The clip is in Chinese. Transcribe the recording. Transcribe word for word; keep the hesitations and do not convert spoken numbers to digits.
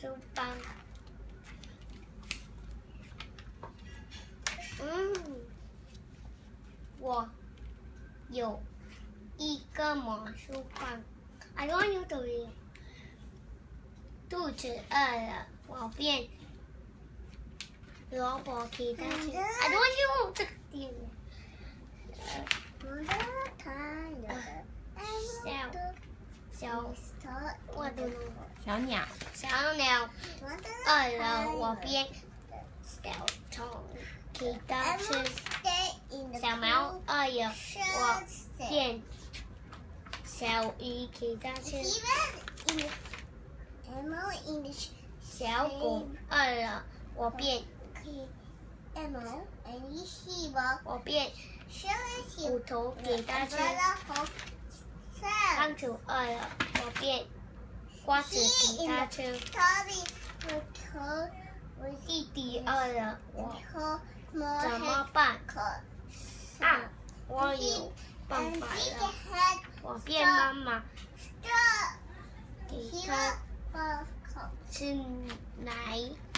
术棒。嗯，我有一个魔术棒。I want you to read. 肚子饿了，我变萝卜皮蛋去。I don't want you 这个地方。小小我的小鸟， 小鸟饿了，我变小虫给它吃。小猫饿了，我变小鱼给它吃。小狗饿了，我变我变骨头给它吃。仓鼠饿了，我变瓜子给它吃。弟弟饿了，我怎么办？啊，我有办法了，我变妈妈，给他吃奶。